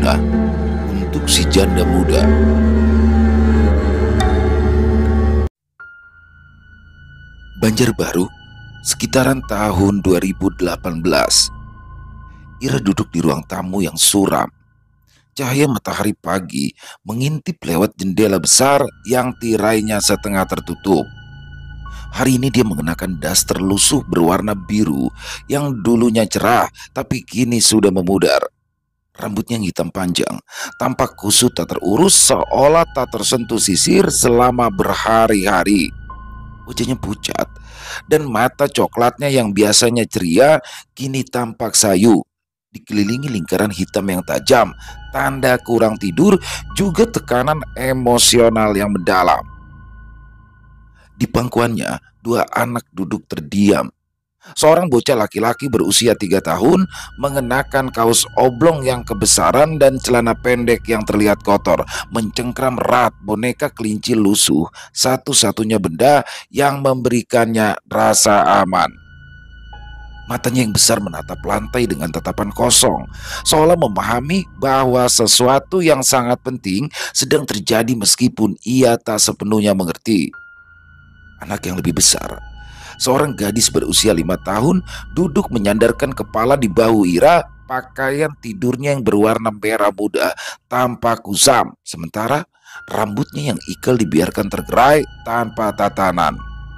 berguna untuk si janda muda. Banjarbaru, sekitaran tahun 2018. Ira duduk di ruang tamu yang suram. Cahaya matahari pagi mengintip lewat jendela besar yang tirainya setengah tertutup. Hari ini dia mengenakan daster lusuh berwarna biru yang dulunya cerah tapi kini sudah memudar. Rambutnya yang hitam panjang, tampak kusut tak terurus seolah tak tersentuh sisir selama berhari-hari. Wajahnya pucat dan mata coklatnya yang biasanya ceria kini tampak sayu, dikelilingi lingkaran hitam yang tajam, tanda kurang tidur juga tekanan emosional yang mendalam. Di pangkuannya, dua anak duduk terdiam. Seorang bocah laki-laki berusia 3 tahun mengenakan kaos oblong yang kebesaran dan celana pendek yang terlihat kotor, mencengkram erat boneka kelinci lusuh, satu-satunya benda yang memberikannya rasa aman. Matanya yang besar menatap lantai dengan tatapan kosong, seolah memahami bahwa sesuatu yang sangat penting sedang terjadi meskipun ia tak sepenuhnya mengerti. Anak yang lebih besar, seorang gadis berusia 5 tahun, duduk menyandarkan kepala di bahu Ira. Pakaian tidurnya yang berwarna merah muda tampak kusam, sementara rambutnya yang ikal dibiarkan tergerai tanpa tatanan.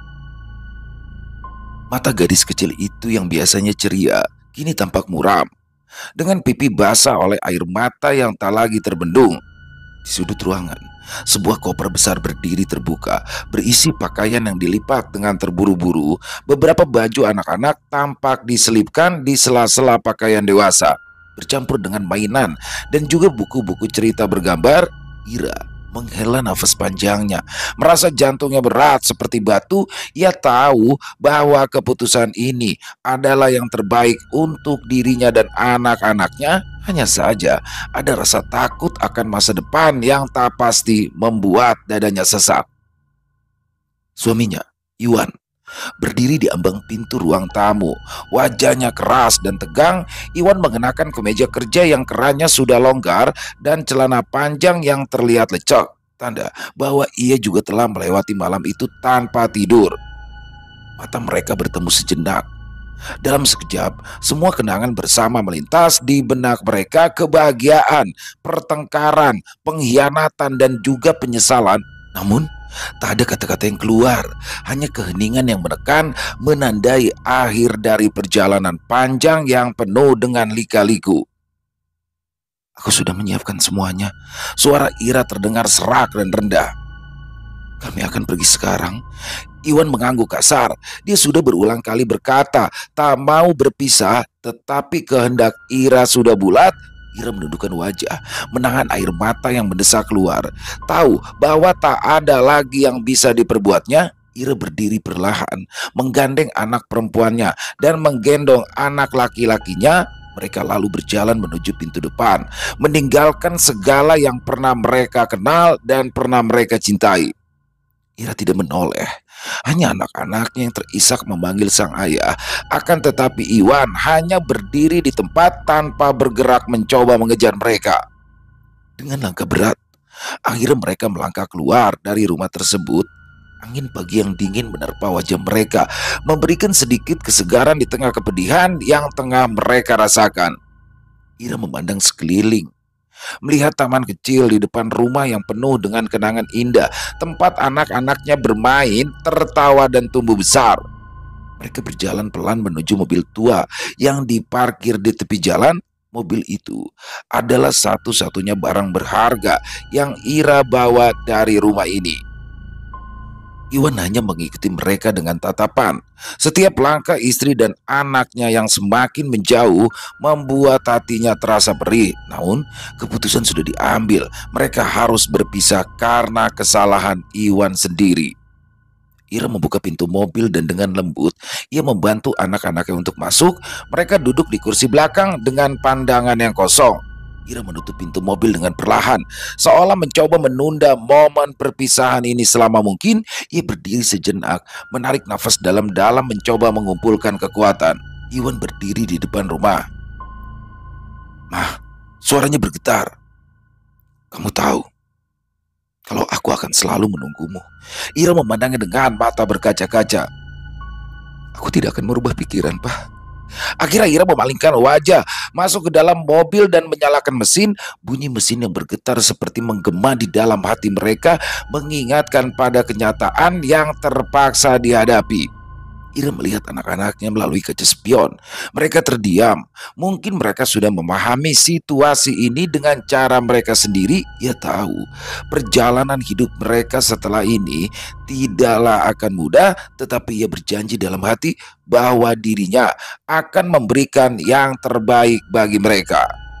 Mata gadis kecil itu yang biasanya ceria kini tampak muram, dengan pipi basah oleh air mata yang tak lagi terbendung. Di sudut ruangan, sebuah koper besar berdiri terbuka, berisi pakaian yang dilipat dengan terburu-buru. Beberapa baju anak-anak tampak diselipkan di sela-sela pakaian dewasa, bercampur dengan mainan dan juga buku-buku cerita bergambar. Ira menghela nafas panjangnya, merasa jantungnya berat seperti batu. Ia tahu bahwa keputusan ini adalah yang terbaik untuk dirinya dan anak-anaknya. Hanya saja ada rasa takut akan masa depan yang tak pasti membuat dadanya sesak. Suaminya, Iwan, berdiri di ambang pintu ruang tamu. Wajahnya keras dan tegang. Iwan mengenakan kemeja kerja yang kerannya sudah longgar dan celana panjang yang terlihat lecek, tanda bahwa ia juga telah melewati malam itu tanpa tidur. Mata mereka bertemu sejenak. Dalam sekejap, semua kenangan bersama melintas di benak mereka. Kebahagiaan, pertengkaran, pengkhianatan, dan juga penyesalan. Namun tak ada kata-kata yang keluar, hanya keheningan yang menekan, menandai akhir dari perjalanan panjang yang penuh dengan lika-liku. Aku sudah menyiapkan semuanya. Suara Ira terdengar serak dan rendah. Kami akan pergi sekarang. Iwan mengangguk kasar. Dia sudah berulang kali berkata tak mau berpisah, tetapi kehendak Ira sudah bulat. Ira menundukkan wajah, menahan air mata yang mendesak keluar. Tahu bahwa tak ada lagi yang bisa diperbuatnya. Ira berdiri perlahan, menggandeng anak perempuannya dan menggendong anak laki-lakinya. Mereka lalu berjalan menuju pintu depan, meninggalkan segala yang pernah mereka kenal dan pernah mereka cintai. Ira tidak menoleh, hanya anak-anaknya yang terisak memanggil sang ayah. Akan tetapi Iwan hanya berdiri di tempat tanpa bergerak mencoba mengejar mereka. Dengan langkah berat, akhirnya mereka melangkah keluar dari rumah tersebut. Angin pagi yang dingin menerpa wajah mereka, memberikan sedikit kesegaran di tengah kepedihan yang tengah mereka rasakan. Ira memandang sekeliling, melihat taman kecil di depan rumah yang penuh dengan kenangan indah, tempat anak-anaknya bermain, tertawa, dan tumbuh besar. Mereka berjalan pelan menuju mobil tua yang diparkir di tepi jalan. Mobil itu adalah satu-satunya barang berharga yang Ira bawa dari rumah ini. Iwan hanya mengikuti mereka dengan tatapan. Setiap langkah istri dan anaknya yang semakin menjauh membuat hatinya terasa perih. Namun keputusan sudah diambil. Mereka harus berpisah karena kesalahan Iwan sendiri. Ira membuka pintu mobil dan dengan lembut ia membantu anak-anaknya untuk masuk. Mereka duduk di kursi belakang dengan pandangan yang kosong. Ira menutup pintu mobil dengan perlahan, seolah mencoba menunda momen perpisahan ini selama mungkin. Ia berdiri sejenak, menarik nafas dalam-dalam mencoba mengumpulkan kekuatan. Iwan berdiri di depan rumah. "Mah, Suaranya bergetar. "Kamu tahu, kalau aku akan selalu menunggumu." Ira memandangnya dengan mata berkaca-kaca. "Aku tidak akan merubah pikiran, Pak." Akhirnya Ira memalingkan wajah, masuk ke dalam mobil dan menyalakan mesin. Bunyi mesin yang bergetar seperti menggema di dalam hati mereka, mengingatkan pada kenyataan yang terpaksa dihadapi. Ira melihat anak-anaknya melalui kaca spion. Mereka terdiam. Mungkin mereka sudah memahami situasi ini dengan cara mereka sendiri. Ia tahu perjalanan hidup mereka setelah ini tidaklah akan mudah, tetapi ia berjanji dalam hati bahwa dirinya akan memberikan yang terbaik bagi mereka.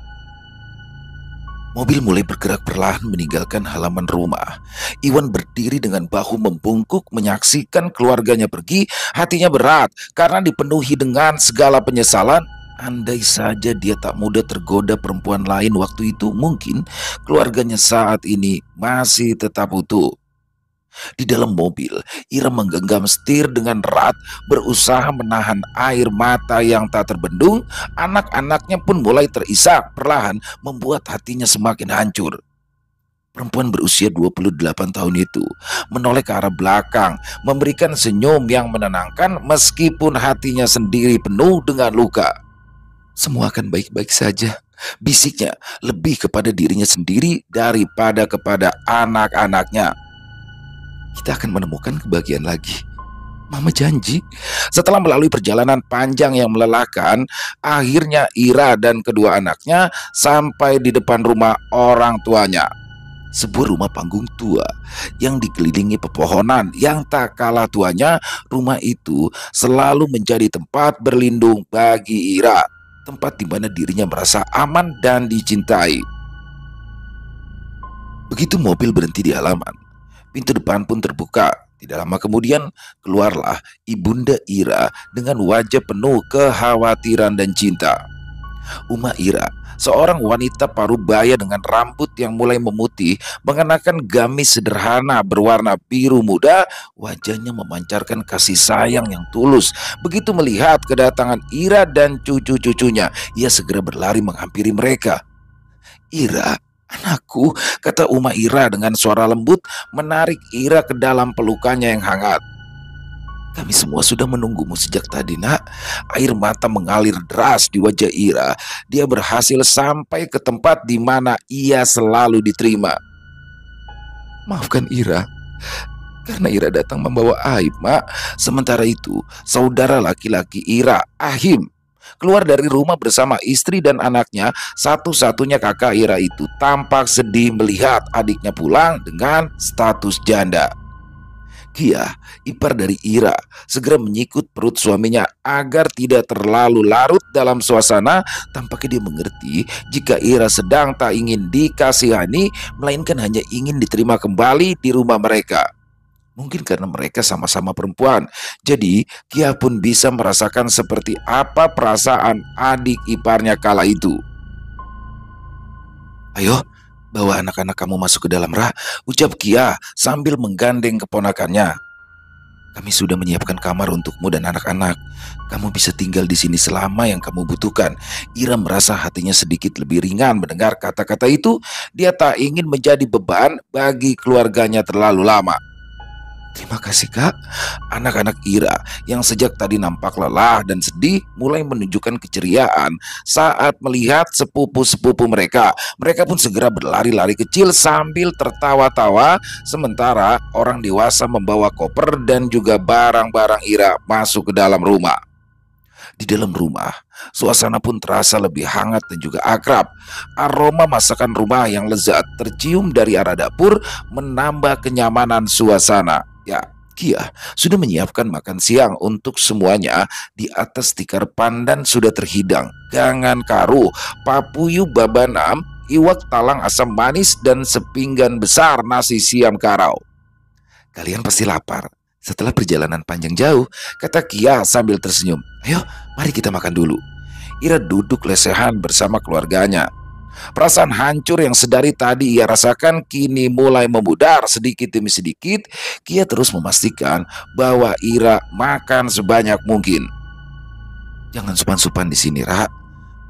Mobil mulai bergerak perlahan meninggalkan halaman rumah. Iwan berdiri dengan bahu membungkuk menyaksikan keluarganya pergi. Hatinya berat karena dipenuhi dengan segala penyesalan. Andai saja dia tak mudah tergoda perempuan lain waktu itu, mungkin keluarganya saat ini masih tetap utuh. Di dalam mobil, Ira menggenggam setir dengan erat, berusaha menahan air mata yang tak terbendung. Anak-anaknya pun mulai terisak, perlahan membuat hatinya semakin hancur. Perempuan berusia 28 tahun itu menoleh ke arah belakang, memberikan senyum yang menenangkan meskipun hatinya sendiri penuh dengan luka. "Semua akan baik-baik saja," bisiknya, lebih kepada dirinya sendiri daripada kepada anak-anaknya. "Kita akan menemukan kebahagiaan lagi. Mama janji." Setelah melalui perjalanan panjang yang melelahkan, akhirnya Ira dan kedua anaknya sampai di depan rumah orang tuanya. Sebuah rumah panggung tua yang dikelilingi pepohonan yang tak kalah tuanya. Rumah itu selalu menjadi tempat berlindung bagi Ira, tempat di mana dirinya merasa aman dan dicintai. Begitu mobil berhenti di halaman, pintu depan pun terbuka. Tidak lama kemudian keluarlah ibunda Ira dengan wajah penuh kekhawatiran dan cinta. Uma Ira, seorang wanita parubaya dengan rambut yang mulai memutih, mengenakan gamis sederhana berwarna biru muda. Wajahnya memancarkan kasih sayang yang tulus. Begitu melihat kedatangan Ira dan cucu-cucunya, ia segera berlari menghampiri mereka. "Ira, anakku," kata Uma Ira dengan suara lembut, menarik Ira ke dalam pelukannya yang hangat. "Kami semua sudah menunggumu sejak tadi, Nak." Air mata mengalir deras di wajah Ira. Dia berhasil sampai ke tempat di mana ia selalu diterima. "Maafkan Ira, karena Ira datang membawa aib, Mak." Sementara itu, saudara laki-laki Ira, Ahim, keluar dari rumah bersama istri dan anaknya. Satu-satunya kakak Ira itu tampak sedih melihat adiknya pulang dengan status janda. Kia, ipar dari Ira, segera menyikut perut suaminya agar tidak terlalu larut dalam suasana. Tampaknya dia mengerti jika Ira sedang tak ingin dikasihani, melainkan hanya ingin diterima kembali di rumah mereka. Mungkin karena mereka sama-sama perempuan, jadi Kia pun bisa merasakan seperti apa perasaan adik iparnya kala itu. "Ayo, bawa anak-anak kamu masuk ke dalam, Ra," ucap Kia sambil menggandeng keponakannya. "Kami sudah menyiapkan kamar untukmu dan anak-anak. Kamu bisa tinggal di sini selama yang kamu butuhkan." Ira merasa hatinya sedikit lebih ringan mendengar kata-kata itu. Dia tak ingin menjadi beban bagi keluarganya terlalu lama. "Terima kasih, Kak." Anak-anak Ira yang sejak tadi nampak lelah dan sedih mulai menunjukkan keceriaan saat melihat sepupu-sepupu mereka. Mereka pun segera berlari-lari kecil sambil tertawa-tawa, sementara orang dewasa membawa koper dan juga barang-barang Ira masuk ke dalam rumah. Di dalam rumah, suasana pun terasa lebih hangat dan juga akrab. Aroma masakan rumah yang lezat tercium dari arah dapur, menambah kenyamanan suasana. Ya, Kia sudah menyiapkan makan siang untuk semuanya. Di atas tikar pandan sudah terhidang gangan karu, papuyu babanam, iwak talang asam manis, dan sepinggan besar nasi siam karau. "Kalian pasti lapar setelah perjalanan panjang jauh," kata Kia sambil tersenyum. "Ayo, mari kita makan dulu." Ira duduk lesehan bersama keluarganya. Perasaan hancur yang sedari tadi ia rasakan kini mulai memudar sedikit demi sedikit. Kia terus memastikan bahwa Ira makan sebanyak mungkin. "Jangan supan-supan di sini, Ra.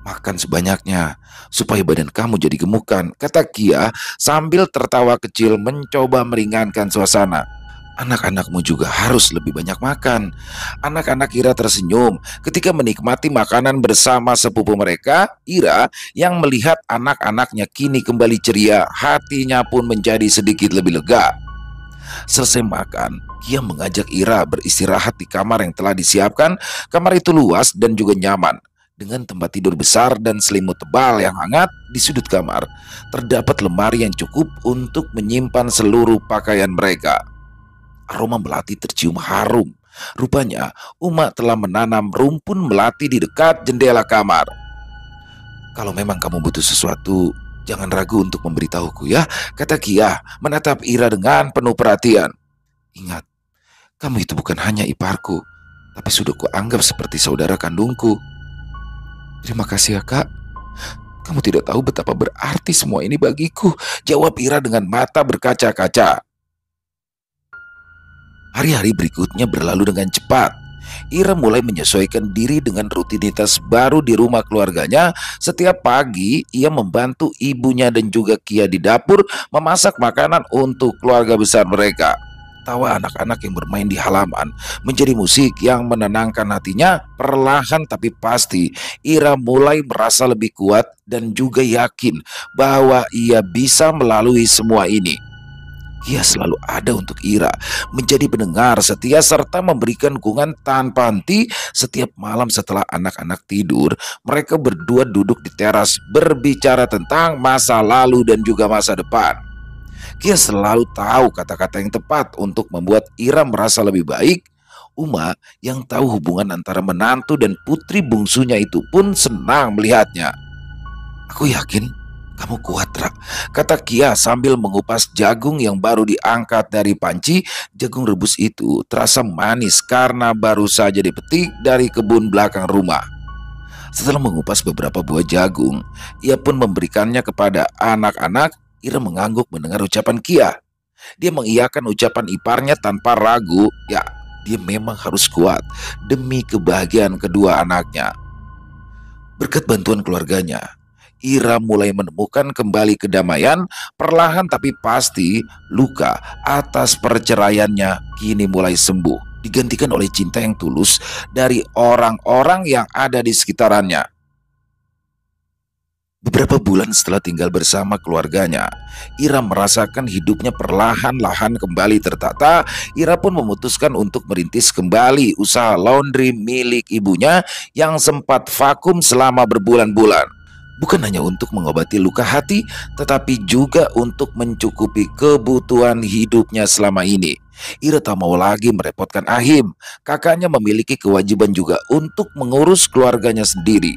Makan sebanyaknya, supaya badan kamu jadi gemukan, kata Kia sambil tertawa kecil mencoba meringankan suasana. Anak-anakmu juga harus lebih banyak makan. Anak-anak Ira tersenyum ketika menikmati makanan bersama sepupu mereka. Ira yang melihat anak-anaknya kini kembali ceria, hatinya pun menjadi sedikit lebih lega. Selesai makan, Kia mengajak Ira beristirahat di kamar yang telah disiapkan. Kamar itu luas dan juga nyaman, dengan tempat tidur besar dan selimut tebal yang hangat. Di sudut kamar terdapat lemari yang cukup untuk menyimpan seluruh pakaian mereka. Aroma melati tercium harum. Rupanya Uma telah menanam rumpun melati di dekat jendela kamar. Kalau memang kamu butuh sesuatu, jangan ragu untuk memberitahuku ya, kata Kia menatap Ira dengan penuh perhatian. Ingat, kamu itu bukan hanya iparku, tapi sudah kuanggap seperti saudara kandungku. Terima kasih ya kak. Kamu tidak tahu betapa berarti semua ini bagiku, jawab Ira dengan mata berkaca-kaca. Hari-hari berikutnya berlalu dengan cepat. Ira mulai menyesuaikan diri dengan rutinitas baru di rumah keluarganya. Setiap pagi ia membantu ibunya dan juga Kia di dapur memasak makanan untuk keluarga besar mereka. Tawa anak-anak yang bermain di halaman menjadi musik yang menenangkan hatinya. Perlahan tapi pasti Ira mulai merasa lebih kuat dan juga yakin bahwa ia bisa melalui semua ini. Ia selalu ada untuk Ira, menjadi pendengar setia serta memberikan dukungan tanpa henti. Setiap malam setelah anak-anak tidur, mereka berdua duduk di teras berbicara tentang masa lalu dan juga masa depan. Kia selalu tahu kata-kata yang tepat untuk membuat Ira merasa lebih baik. Uma yang tahu hubungan antara menantu dan putri bungsunya itu pun senang melihatnya. Aku yakin kamu kuat, Ra, kata Kia sambil mengupas jagung yang baru diangkat dari panci. Jagung rebus itu terasa manis karena baru saja dipetik dari kebun belakang rumah. Setelah mengupas beberapa buah jagung, ia pun memberikannya kepada anak-anak. Ira mengangguk mendengar ucapan Kia. Dia mengiyakan ucapan iparnya tanpa ragu. Ya, dia memang harus kuat demi kebahagiaan kedua anaknya. Berkat bantuan keluarganya, Ira mulai menemukan kembali kedamaian. Perlahan tapi pasti luka atas perceraiannya kini mulai sembuh, digantikan oleh cinta yang tulus dari orang-orang yang ada di sekitarannya. Beberapa bulan setelah tinggal bersama keluarganya, Ira merasakan hidupnya perlahan-lahan kembali tertata. Ira pun memutuskan untuk merintis kembali usaha laundry milik ibunya yang sempat vakum selama berbulan-bulan. Bukan hanya untuk mengobati luka hati, tetapi juga untuk mencukupi kebutuhan hidupnya selama ini. Ira tak mau lagi merepotkan Ahim. Kakaknya memiliki kewajiban juga untuk mengurus keluarganya sendiri.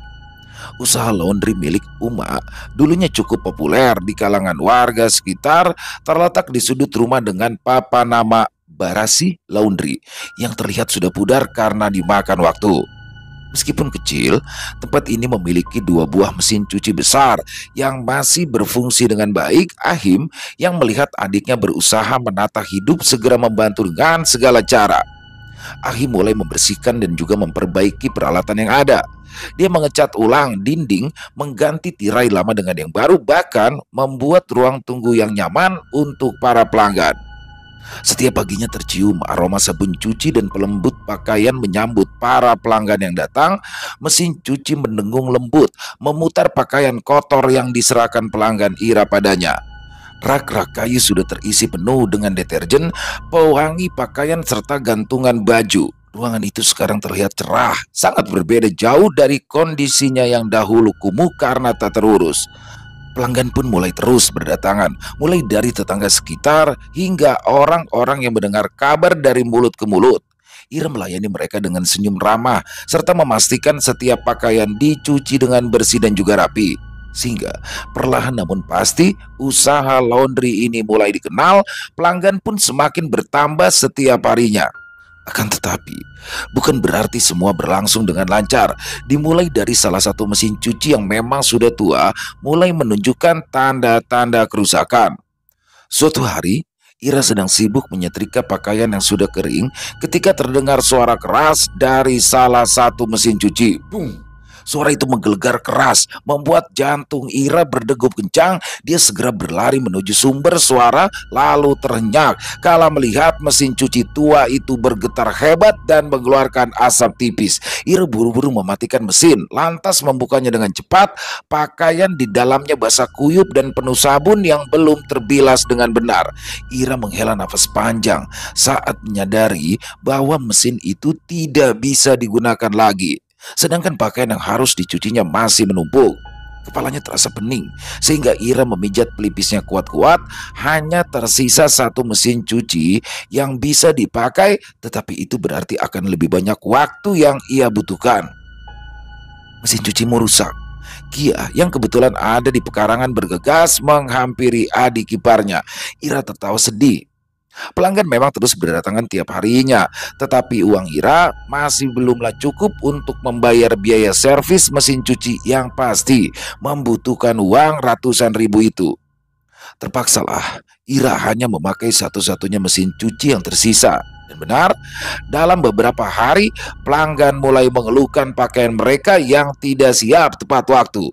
Usaha laundry milik Uma dulunya cukup populer di kalangan warga sekitar. Terletak di sudut rumah dengan papan nama Barasi Laundry yang terlihat sudah pudar karena dimakan waktu. Meskipun kecil, tempat ini memiliki 2 buah mesin cuci besar yang masih berfungsi dengan baik. Ahim yang melihat adiknya berusaha menata hidup segera membantu dengan segala cara. Ahim mulai membersihkan dan juga memperbaiki peralatan yang ada. Dia mengecat ulang dinding, mengganti tirai lama dengan yang baru, bahkan membuat ruang tunggu yang nyaman untuk para pelanggan. Setiap paginya tercium aroma sabun cuci dan pelembut pakaian menyambut para pelanggan yang datang. Mesin cuci mendengung lembut, memutar pakaian kotor yang diserahkan pelanggan Ira padanya. Rak-rak kayu sudah terisi penuh dengan deterjen, pewangi pakaian serta gantungan baju. Ruangan itu sekarang terlihat cerah, sangat berbeda jauh dari kondisinya yang dahulu kumuh karena tak terurus. Pelanggan pun mulai terus berdatangan, mulai dari tetangga sekitar hingga orang-orang yang mendengar kabar dari mulut ke mulut. Ira melayani mereka dengan senyum ramah, serta memastikan setiap pakaian dicuci dengan bersih dan juga rapi. Sehingga perlahan namun pasti usaha laundry ini mulai dikenal. Pelanggan pun semakin bertambah setiap harinya. Akan tetapi bukan berarti semua berlangsung dengan lancar. Dimulai dari salah satu mesin cuci yang memang sudah tua mulai menunjukkan tanda-tanda kerusakan. Suatu hari Ira sedang sibuk menyetrika pakaian yang sudah kering ketika terdengar suara keras dari salah satu mesin cuci. Bung! Suara itu menggelegar keras, membuat jantung Ira berdegup kencang. Dia segera berlari menuju sumber suara, lalu terhenyak kala melihat mesin cuci tua itu bergetar hebat dan mengeluarkan asap tipis. Ira buru-buru mematikan mesin, lantas membukanya dengan cepat. Pakaian di dalamnya basah kuyup dan penuh sabun yang belum terbilas dengan benar. Ira menghela nafas panjang saat menyadari bahwa mesin itu tidak bisa digunakan lagi. Sedangkan pakaian yang harus dicucinya masih menumpuk. Kepalanya terasa pening, sehingga Ira memijat pelipisnya kuat-kuat. Hanya tersisa satu mesin cuci yang bisa dipakai, tetapi itu berarti akan lebih banyak waktu yang ia butuhkan. Mesin cucimu rusak. Kia yang kebetulan ada di pekarangan bergegas menghampiri adik iparnya. Ira tertawa sedih. Pelanggan memang terus berdatangan tiap harinya, tetapi uang Ira masih belumlah cukup untuk membayar biaya servis mesin cuci yang pasti membutuhkan uang ratusan ribu itu. Terpaksalah Ira hanya memakai satu-satunya mesin cuci yang tersisa. Dan benar, dalam beberapa hari pelanggan mulai mengeluhkan pakaian mereka yang tidak siap tepat waktu.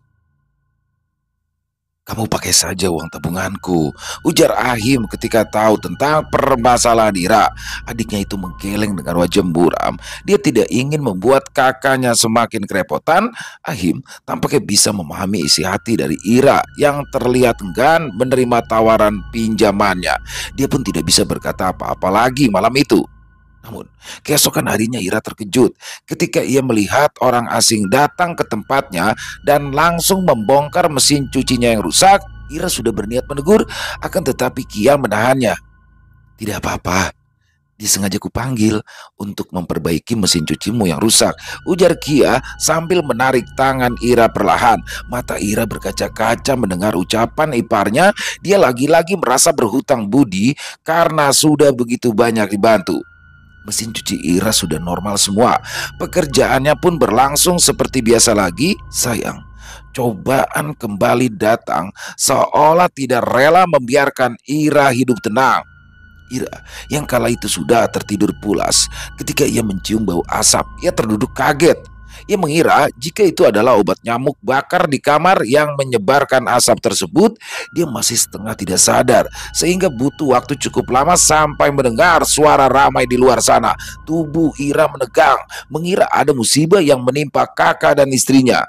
"Kamu pakai saja uang tabunganku," ujar Ahim ketika tahu tentang permasalahan Ira. Adiknya itu menggeleng dengan wajah muram. Dia tidak ingin membuat kakaknya semakin kerepotan. Ahim tampaknya bisa memahami isi hati dari Ira yang terlihat enggan menerima tawaran pinjamannya. Dia pun tidak bisa berkata apa-apa lagi malam itu. Namun, keesokan harinya Ira terkejut ketika ia melihat orang asing datang ke tempatnya dan langsung membongkar mesin cucinya yang rusak. Ira sudah berniat menegur, akan tetapi Kia menahannya. "Tidak apa-apa, disengaja kupanggil untuk memperbaiki mesin cucimu yang rusak," ujar Kia sambil menarik tangan Ira perlahan. Mata Ira berkaca-kaca mendengar ucapan iparnya. Dia lagi-lagi merasa berhutang budi karena sudah begitu banyak dibantu. Mesin cuci Ira sudah normal semua. Pekerjaannya pun berlangsung seperti biasa lagi. Sayang, cobaan kembali datang seolah tidak rela membiarkan Ira hidup tenang. Ira yang kala itu sudah tertidur pulas. Ketika ia mencium bau asap, ia terduduk kaget. Ia mengira jika itu adalah obat nyamuk bakar di kamar yang menyebarkan asap tersebut. Dia masih setengah tidak sadar, sehingga butuh waktu cukup lama sampai mendengar suara ramai di luar sana. Tubuh Ira menegang, mengira ada musibah yang menimpa kakak dan istrinya.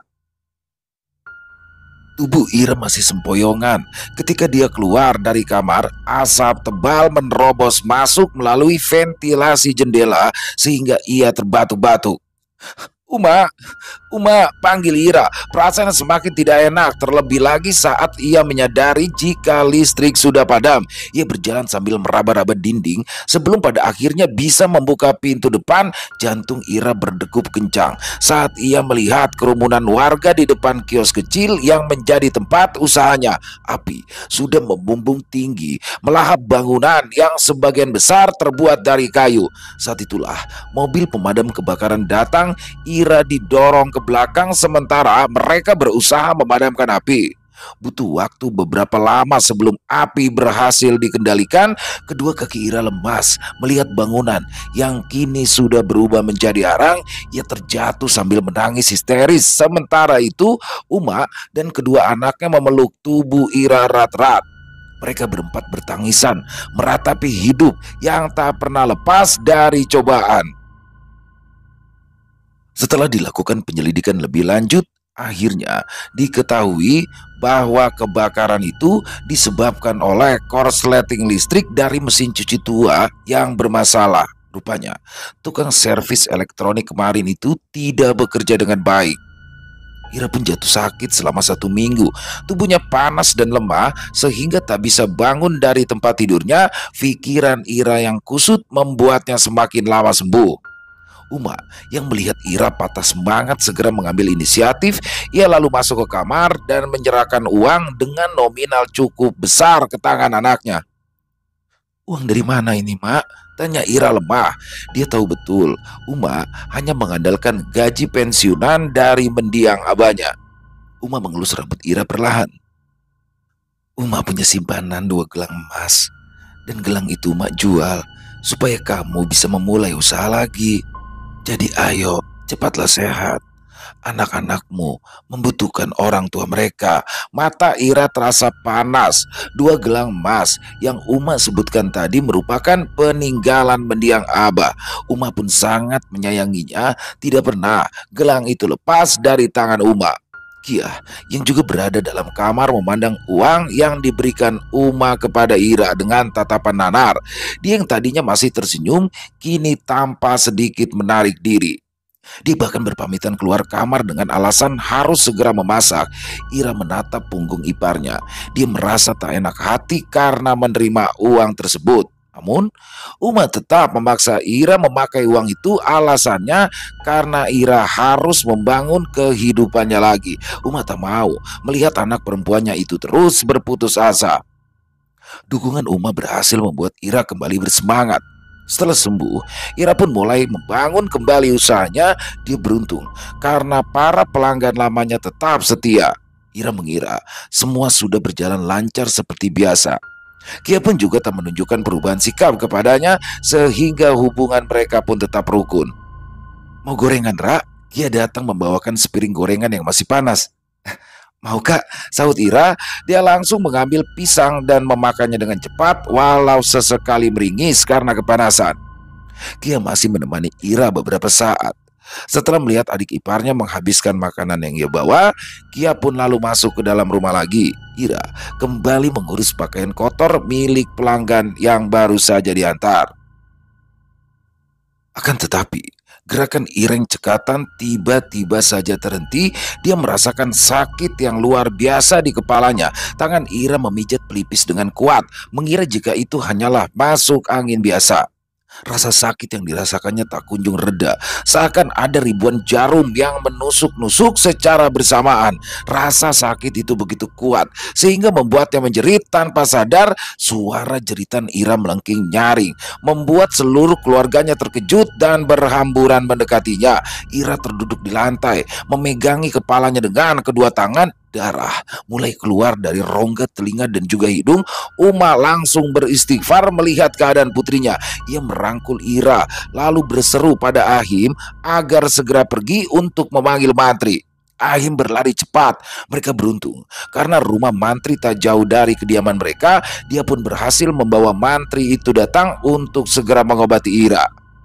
Tubuh Ira masih sempoyongan. Ketika dia keluar dari kamar, asap tebal menerobos masuk melalui ventilasi jendela sehingga ia terbatuk-batuk. "Uma, Uma," panggil Ira. Perasaan semakin tidak enak, terlebih lagi saat ia menyadari jika listrik sudah padam. Ia berjalan sambil meraba-raba dinding sebelum pada akhirnya bisa membuka pintu depan. Jantung Ira berdegup kencang saat ia melihat kerumunan warga di depan kios kecil yang menjadi tempat usahanya. Api sudah membumbung tinggi, melahap bangunan yang sebagian besar terbuat dari kayu. Saat itulah mobil pemadam kebakaran datang. Ira didorong ke belakang sementara mereka berusaha memadamkan api. Butuh waktu beberapa lama sebelum api berhasil dikendalikan. Kedua kaki Ira lemas melihat bangunan yang kini sudah berubah menjadi arang. Ia terjatuh sambil menangis histeris. Sementara itu Uma dan kedua anaknya memeluk tubuh Ira erat-erat. Mereka berempat bertangisan meratapi hidup yang tak pernah lepas dari cobaan. Setelah dilakukan penyelidikan lebih lanjut, akhirnya diketahui bahwa kebakaran itu disebabkan oleh korsleting listrik dari mesin cuci tua yang bermasalah. Rupanya, tukang servis elektronik kemarin itu tidak bekerja dengan baik. Ira pun jatuh sakit selama 1 minggu. Tubuhnya panas dan lemah sehingga tak bisa bangun dari tempat tidurnya. Pikiran Ira yang kusut membuatnya semakin lama sembuh. Uma yang melihat Ira patah semangat segera mengambil inisiatif. Ia lalu masuk ke kamar dan menyerahkan uang dengan nominal cukup besar ke tangan anaknya. "Uang dari mana ini, Mak?" tanya Ira lemah. Dia tahu betul Uma hanya mengandalkan gaji pensiunan dari mendiang abahnya. Uma mengelus rambut Ira perlahan. "Uma punya simpanan 2 gelang emas, dan gelang itu Mak jual supaya kamu bisa memulai usaha lagi. Jadi ayo, cepatlah sehat." Anak-anakmu membutuhkan orang tua mereka. Mata Ira terasa panas. Dua gelang emas yang Uma sebutkan tadi merupakan peninggalan mendiang Abah. Uma pun sangat menyayanginya. Tidak pernah gelang itu lepas dari tangan Uma. Kia yang juga berada dalam kamar memandang uang yang diberikan Uma kepada Ira dengan tatapan nanar. Dia yang tadinya masih tersenyum kini tanpa sedikit menarik diri. Dia bahkan berpamitan keluar kamar dengan alasan harus segera memasak. Ira menatap punggung iparnya. Dia merasa tak enak hati karena menerima uang tersebut. Namun, Uma tetap memaksa Ira memakai uang itu, alasannya karena Ira harus membangun kehidupannya lagi. Uma tak mau melihat anak perempuannya itu terus berputus asa. Dukungan Uma berhasil membuat Ira kembali bersemangat. Setelah sembuh, Ira pun mulai membangun kembali usahanya. Dia beruntung karena para pelanggan lamanya tetap setia. Ira mengira semua sudah berjalan lancar seperti biasa. Kia pun juga tak menunjukkan perubahan sikap kepadanya sehingga hubungan mereka pun tetap rukun. Mau gorengan, Ra? Kia datang membawakan sepiring gorengan yang masih panas. Mau Kak, sahut Ira. Dia langsung mengambil pisang dan memakannya dengan cepat walau sesekali meringis karena kepanasan. Kia masih menemani Ira beberapa saat. Setelah melihat adik iparnya menghabiskan makanan yang ia bawa, Kia pun lalu masuk ke dalam rumah lagi. Ira kembali mengurus pakaian kotor milik pelanggan yang baru saja diantar. Akan tetapi, gerakan Ireng cekatan tiba-tiba saja terhenti. Dia merasakan sakit yang luar biasa di kepalanya. Tangan Ira memijat pelipis dengan kuat, mengira jika itu hanyalah masuk angin biasa. Rasa sakit yang dirasakannya tak kunjung reda. Seakan ada ribuan jarum yang menusuk-nusuk secara bersamaan. Rasa sakit itu begitu kuat sehingga membuatnya menjerit tanpa sadar. Suara jeritan Ira melengking nyaring, membuat seluruh keluarganya terkejut dan berhamburan mendekatinya. Ira terduduk di lantai, memegangi kepalanya dengan kedua tangan. Darah mulai keluar dari rongga telinga dan juga hidung. Uma langsung beristighfar melihat keadaan putrinya. Ia merangkul Ira lalu berseru pada Ahim agar segera pergi untuk memanggil mantri. Ahim berlari cepat. Mereka beruntung karena rumah mantri tak jauh dari kediaman mereka. Dia pun berhasil membawa mantri itu datang untuk segera mengobati Ira.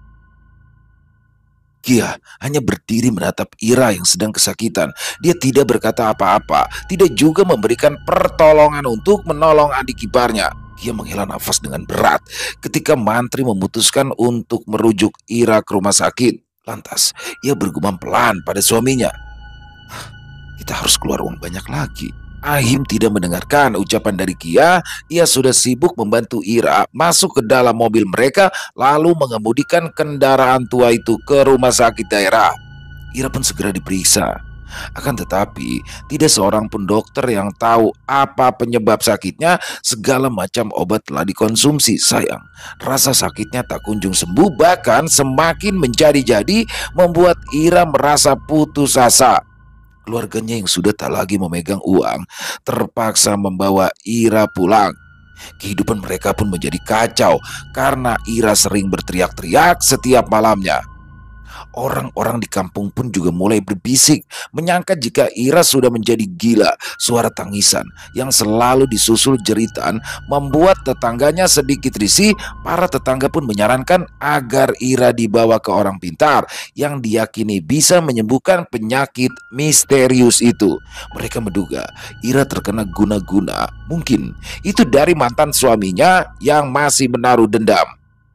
Kia hanya berdiri menatap Ira yang sedang kesakitan. Dia tidak berkata apa-apa, tidak juga memberikan pertolongan untuk menolong adik iparnya. Kia menghela nafas dengan berat ketika mantri memutuskan untuk merujuk Ira ke rumah sakit. Lantas, ia bergumam pelan pada suaminya. Kita harus keluar uang banyak lagi. Ahim tidak mendengarkan ucapan dari Kia. Ia sudah sibuk membantu Ira masuk ke dalam mobil mereka lalu mengemudikan kendaraan tua itu ke rumah sakit daerah. Ira pun segera diperiksa. Akan tetapi tidak seorang pun dokter yang tahu apa penyebab sakitnya. Segala macam obat telah dikonsumsi. Sayang, rasa sakitnya tak kunjung sembuh, bahkan semakin menjadi-jadi, membuat Ira merasa putus asa. Keluarganya yang sudah tak lagi memegang uang terpaksa membawa Ira pulang. Kehidupan mereka pun menjadi kacau karena Ira sering berteriak-teriak setiap malamnya. Orang-orang di kampung pun juga mulai berbisik, menyangka jika Ira sudah menjadi gila. Suara tangisan yang selalu disusul jeritan membuat tetangganya sedikit risih. Para tetangga pun menyarankan agar Ira dibawa ke orang pintar yang diyakini bisa menyembuhkan penyakit misterius itu. Mereka menduga Ira terkena guna-guna. Mungkin itu dari mantan suaminya yang masih menaruh dendam.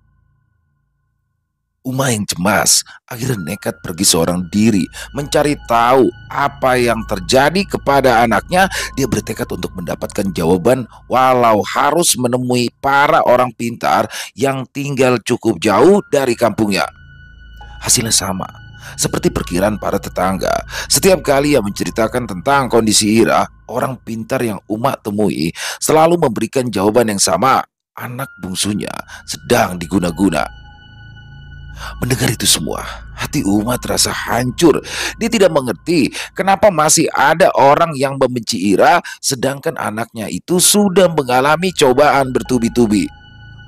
Uma yang cemas akhirnya nekat pergi seorang diri mencari tahu apa yang terjadi kepada anaknya. Dia bertekad untuk mendapatkan jawaban walau harus menemui para orang pintar yang tinggal cukup jauh dari kampungnya. Hasilnya sama seperti perkiraan para tetangga. Setiap kali ia menceritakan tentang kondisi Ira, orang pintar yang Uma temui selalu memberikan jawaban yang sama. Anak bungsunya sedang diguna-guna. Mendengar itu semua, hati Uma terasa hancur. Dia tidak mengerti kenapa masih ada orang yang membenci Ira sedangkan anaknya itu sudah mengalami cobaan bertubi-tubi.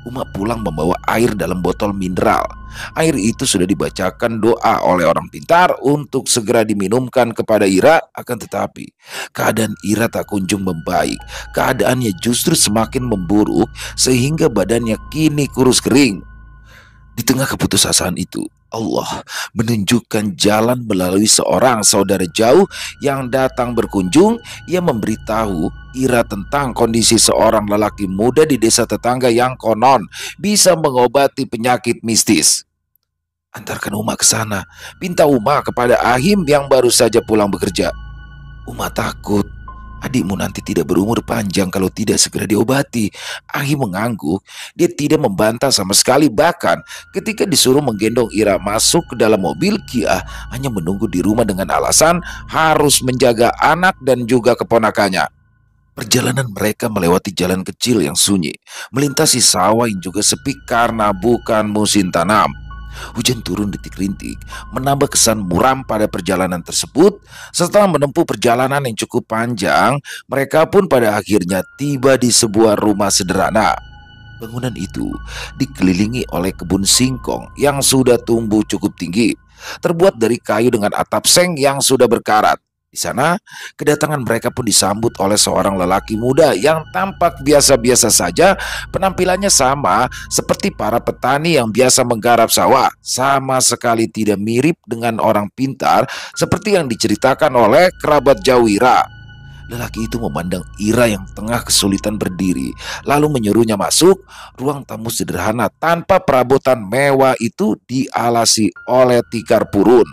Uma pulang membawa air dalam botol mineral. Air itu sudah dibacakan doa oleh orang pintar untuk segera diminumkan kepada Ira, akan tetapi keadaan Ira tak kunjung membaik. Keadaannya justru semakin memburuk sehingga badannya kini kurus kering. Di tengah keputusasaan itu, Allah menunjukkan jalan melalui seorang saudara jauh yang datang berkunjung. Ia memberitahu Ira tentang kondisi seorang lelaki muda di desa tetangga yang konon bisa mengobati penyakit mistis. Antarkan Uma ke sana, pinta Uma kepada Ahim yang baru saja pulang bekerja. Uma takut adikmu nanti tidak berumur panjang kalau tidak segera diobati. Ahim mengangguk. Dia tidak membantah sama sekali, bahkan ketika disuruh menggendong Ira masuk ke dalam mobil, Kia hanya menunggu di rumah dengan alasan harus menjaga anak dan juga keponakannya. Perjalanan mereka melewati jalan kecil yang sunyi, melintasi sawah yang juga sepi karena bukan musim tanam. Hujan turun rintik-rintik, menambah kesan muram pada perjalanan tersebut. Setelah menempuh perjalanan yang cukup panjang, mereka pun pada akhirnya tiba di sebuah rumah sederhana. Bangunan itu dikelilingi oleh kebun singkong yang sudah tumbuh cukup tinggi, terbuat dari kayu dengan atap seng yang sudah berkarat. Di sana, kedatangan mereka pun disambut oleh seorang lelaki muda yang tampak biasa-biasa saja. Penampilannya sama seperti para petani yang biasa menggarap sawah, sama sekali tidak mirip dengan orang pintar seperti yang diceritakan oleh kerabat jauh Ira. Lelaki itu memandang Ira yang tengah kesulitan berdiri, lalu menyuruhnya masuk. Ruang tamu sederhana tanpa perabotan mewah itu dialasi oleh tikar purun.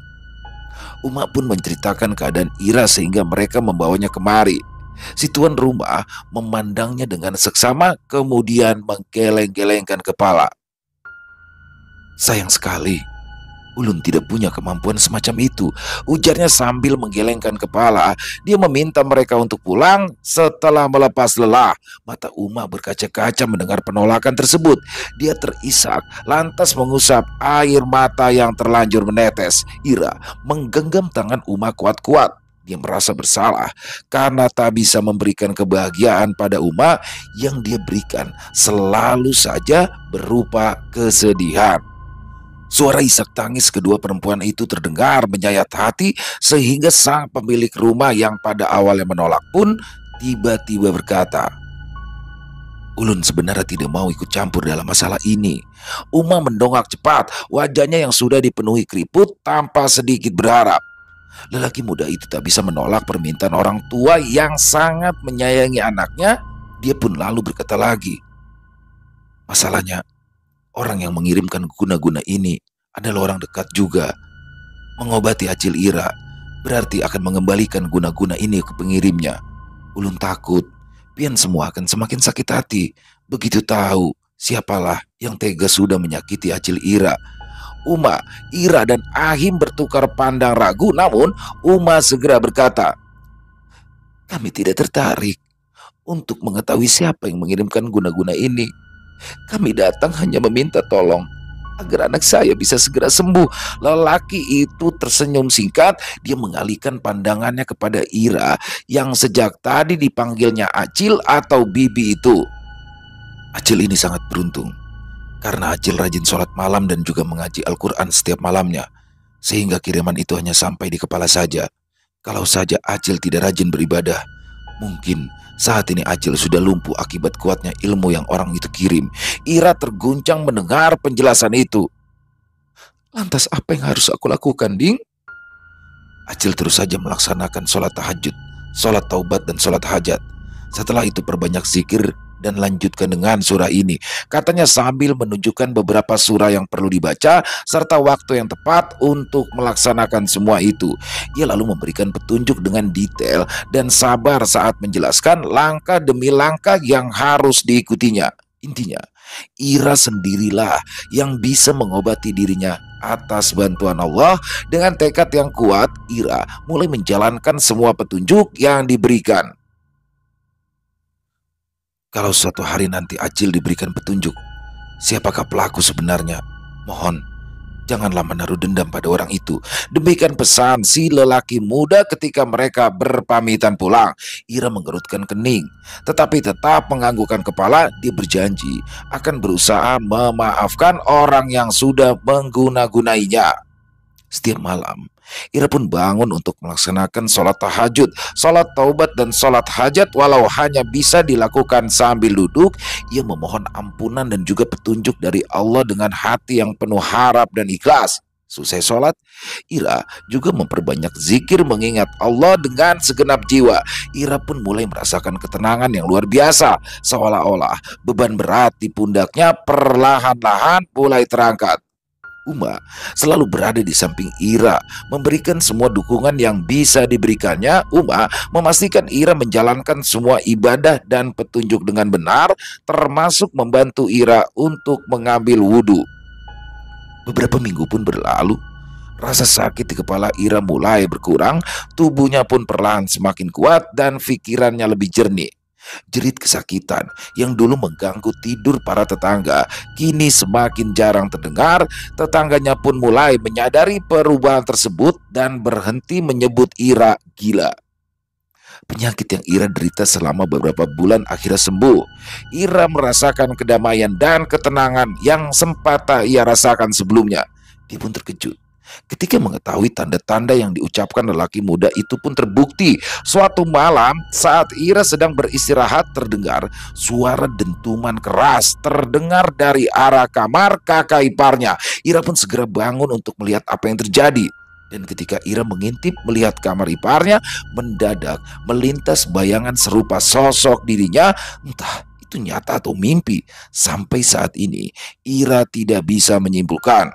Uma pun menceritakan keadaan Ira sehingga mereka membawanya kemari. Si tuan rumah memandangnya dengan seksama, kemudian menggeleng-gelengkan kepala. Sayang sekali, Ulun tidak punya kemampuan semacam itu, ujarnya sambil menggelengkan kepala. Dia meminta mereka untuk pulang setelah melepas lelah. Mata Uma berkaca-kaca mendengar penolakan tersebut. Dia terisak, lantas mengusap air mata yang terlanjur menetes. Ira menggenggam tangan Uma kuat-kuat. Dia merasa bersalah karena tak bisa memberikan kebahagiaan pada Uma. Yang dia berikan selalu saja berupa kesedihan. Suara isak tangis kedua perempuan itu terdengar menyayat hati sehingga sang pemilik rumah yang pada awalnya menolak pun tiba-tiba berkata, "Ulun sebenarnya tidak mau ikut campur dalam masalah ini." Uma mendongak cepat, wajahnya yang sudah dipenuhi keriput tanpa sedikit berharap. Lelaki muda itu tak bisa menolak permintaan orang tua yang sangat menyayangi anaknya. Dia pun lalu berkata lagi, "Masalahnya, orang yang mengirimkan guna-guna ini adalah orang dekat juga. Mengobati Acil Ira berarti akan mengembalikan guna-guna ini ke pengirimnya. Ulun takut pian semua akan semakin sakit hati begitu tahu siapalah yang tega sudah menyakiti Acil Ira." Uma, Ira dan Ahim bertukar pandang ragu, namun Uma segera berkata, "Kami tidak tertarik untuk mengetahui siapa yang mengirimkan guna-guna ini. Kami datang hanya meminta tolong agar anak saya bisa segera sembuh." Lelaki itu tersenyum singkat. Dia mengalihkan pandangannya kepada Ira yang sejak tadi dipanggilnya Acil atau Bibi itu. Acil ini sangat beruntung karena Acil rajin sholat malam dan juga mengaji Al-Quran setiap malamnya, sehingga kiriman itu hanya sampai di kepala saja. Kalau saja Acil tidak rajin beribadah, mungkin saat ini Acil sudah lumpuh akibat kuatnya ilmu yang orang itu kirim. Ira terguncang mendengar penjelasan itu. "Lantas apa yang harus aku lakukan, Ding?" Acil terus saja melaksanakan sholat tahajud, sholat taubat, dan sholat hajat. Setelah itu perbanyak zikir dan lanjutkan dengan surah ini, katanya sambil menunjukkan beberapa surah yang perlu dibaca serta waktu yang tepat untuk melaksanakan semua itu. Ia lalu memberikan petunjuk dengan detail dan sabar saat menjelaskan langkah demi langkah yang harus diikutinya. Intinya, Ira sendirilah yang bisa mengobati dirinya atas bantuan Allah. Dengan tekad yang kuat, Ira mulai menjalankan semua petunjuk yang diberikan. Kalau suatu hari nanti Acil diberikan petunjuk siapakah pelaku sebenarnya, mohon Janganlah menaruh dendam pada orang itu. Demikian pesan si lelaki muda ketika mereka berpamitan pulang. Ira menggerutkan kening, tetapi tetap menganggukkan kepala. Dia berjanji akan berusaha memaafkan orang yang sudah mengguna-gunainya. Setiap malam, Ira pun bangun untuk melaksanakan sholat tahajud, sholat taubat, dan sholat hajat. Walau hanya bisa dilakukan sambil duduk, ia memohon ampunan dan juga petunjuk dari Allah dengan hati yang penuh harap dan ikhlas. Selesai sholat, Ira juga memperbanyak zikir mengingat Allah dengan segenap jiwa. Ira pun mulai merasakan ketenangan yang luar biasa, seolah-olah beban berat di pundaknya perlahan-lahan mulai terangkat. Uma selalu berada di samping Ira, memberikan semua dukungan yang bisa diberikannya. Uma memastikan Ira menjalankan semua ibadah dan petunjuk dengan benar, termasuk membantu Ira untuk mengambil wudhu. Beberapa minggu pun berlalu. Rasa sakit di kepala Ira mulai berkurang, tubuhnya pun perlahan semakin kuat dan pikirannya lebih jernih. Jerit kesakitan yang dulu mengganggu tidur para tetangga kini semakin jarang terdengar. Tetangganya pun mulai menyadari perubahan tersebut dan berhenti menyebut Ira gila. Penyakit yang Ira derita selama beberapa bulan akhirnya sembuh. Ira merasakan kedamaian dan ketenangan yang sempat tak ia rasakan sebelumnya. Dia pun terkejut ketika mengetahui tanda-tanda yang diucapkan lelaki muda itu pun terbukti. Suatu malam saat Ira sedang beristirahat, terdengar suara dentuman keras terdengar dari arah kamar kakak iparnya. Ira pun segera bangun untuk melihat apa yang terjadi. Dan ketika Ira mengintip melihat kamar iparnya, mendadak melintas bayangan serupa sosok dirinya. Entah itu nyata atau mimpi. Sampai saat ini Ira tidak bisa menyimpulkan.